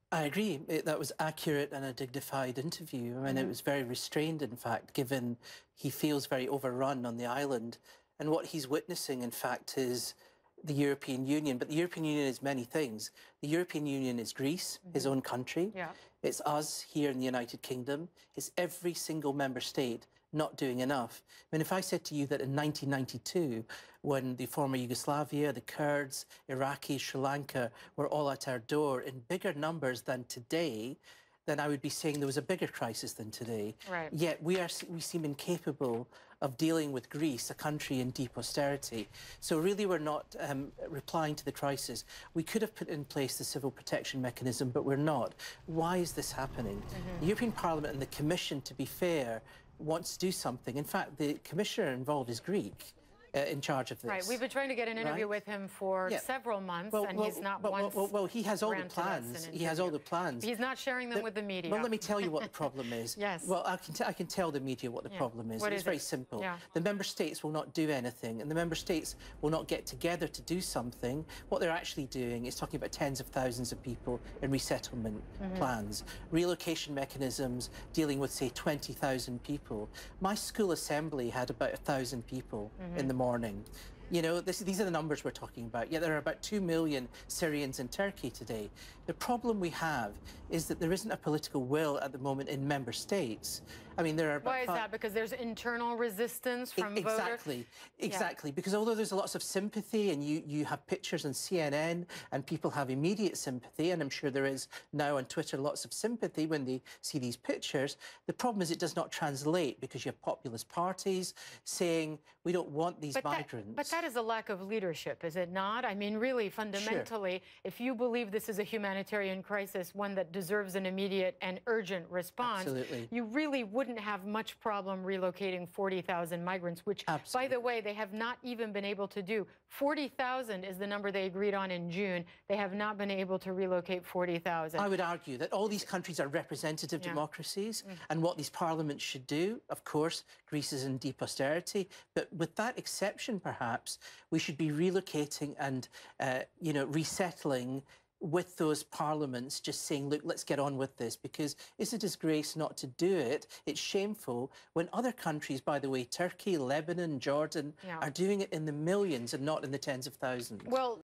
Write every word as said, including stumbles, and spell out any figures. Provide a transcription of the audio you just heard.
I agree. It, that was accurate and a dignified interview. I mean, Mm-hmm. it was very restrained, in fact, given he feels very overrun on the island. And what he's witnessing, in fact, is the European Union. But the European Union is many things. The European Union is Greece, mm-hmm. his own country. Yeah. It's us here in the United Kingdom. It's every single member state not doing enough. I mean, if I said to you that in nineteen ninety-two, when the former Yugoslavia, the Kurds, Iraqis, Sri Lanka were all at our door in bigger numbers than today, then I would be saying there was a bigger crisis than today. Right. Yet we, are, we seem incapable of dealing with Greece, a country in deep austerity. So really we're not um, replying to the crisis. We could have put in place the civil protection mechanism, but we're not. Why is this happening? Mm-hmm. The European Parliament and the Commission, to be fair, wants to do something. In fact, the commissioner involved is Greek. Uh, in charge of this. Right. We've been trying to get an interview right? with him for yeah. several months, well, and well, he's not well, once well, well, well, he has all the plans. He has all the plans. He's not sharing them the, with the media. Well, let me tell you what the problem is. Yes. Well, I can, t I can tell the media what the yeah. problem is. What it's is very it? simple. Yeah. The member states will not do anything, and the member states will not get together to do something. What they're actually doing is talking about tens of thousands of people in resettlement mm-hmm. plans, relocation mechanisms dealing with, say, twenty thousand people. My school assembly had about one thousand people mm-hmm. in the morning. You know, this, these are the numbers we're talking about. Yeah, there are about two million Syrians in Turkey today. The problem we have is that there isn't a political will at the moment in member states. I mean, there are... Why is that? Because there's internal resistance from e exactly, voters? Exactly. Yeah. Because although there's lots of sympathy, and you, you have pictures on C N N, and people have immediate sympathy, and I'm sure there is now on Twitter lots of sympathy when they see these pictures, the problem is it does not translate, because you have populist parties saying, we don't want these but migrants. That, but that is a lack of leadership, is it not? I mean, really, fundamentally, sure. if you believe this is a humanitarian crisis, one that deserves an immediate and urgent response, Absolutely. you really wouldn't have much problem relocating forty thousand migrants, which, Absolutely. by the way, they have not even been able to do. forty thousand is the number they agreed on in June. They have not been able to relocate forty thousand. I would argue that all these countries are representative yeah. democracies, mm. and what these parliaments should do, of course, Greece is in deep austerity, but with that exception, perhaps, we should be relocating and, uh, you know, resettling with those parliaments, just saying, look, let's get on with this, because it's a disgrace not to do it. It's shameful when other countries, by the way, Turkey, Lebanon, Jordan, yeah. are doing it in the millions and not in the tens of thousands. Well,